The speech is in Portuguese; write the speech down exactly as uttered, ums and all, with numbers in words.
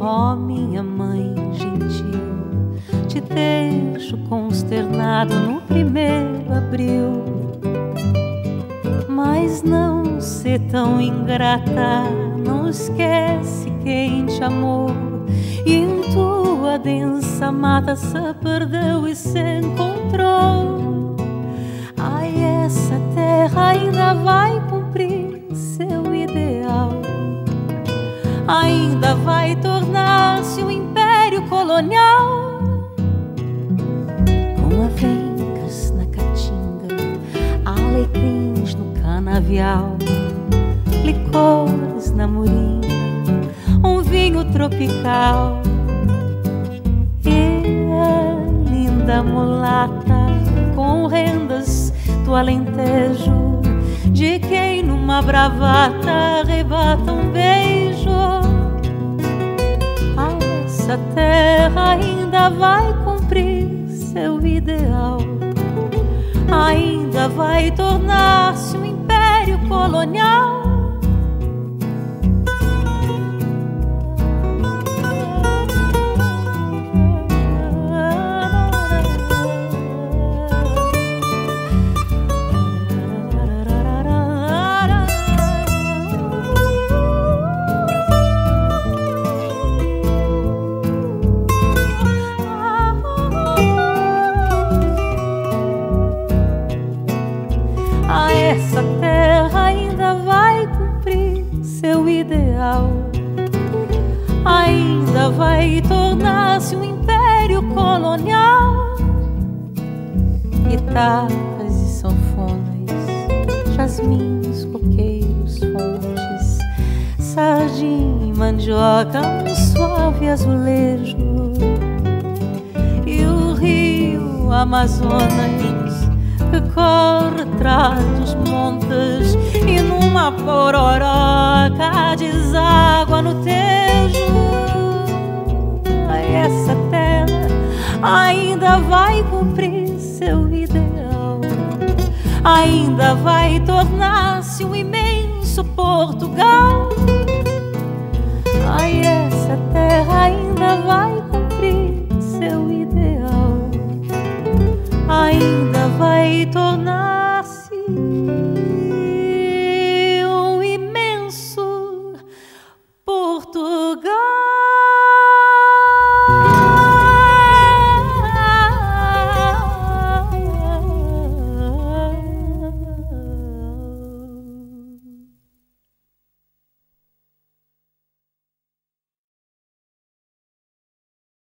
Ó minha mãe gentil, te deixo consternado no primeiro abril, mas não ser tão ingrata, não esquece quem te amou e em tua densa mata se perdeu e se encontrou. Ai, essa terra ainda vai cumprir seu ideal, ainda vai tornar-se um império colonial, com avencas na caatinga, alecrins no canavial, licores na morinha, um vinho tropical. E a linda mulata com rendas do Alentejo, de quem numa bravata arrebata um beijo. Ah, essa terra ainda vai cumprir seu ideal, ainda vai tornar-se um império colonial. Essa terra ainda vai cumprir seu ideal, ainda vai tornar-se um império colonial. Guitarras e sanfonas, jasmins, coqueiros, fontes, sardinha e mandioca, um suave azulejo, e o rio Amazonas que corre atrás dos montes e numa pororoca deságua no Tejo. Ai, essa terra ainda vai cumprir seu ideal, ainda vai tornar-se um imenso Portugal. Ai,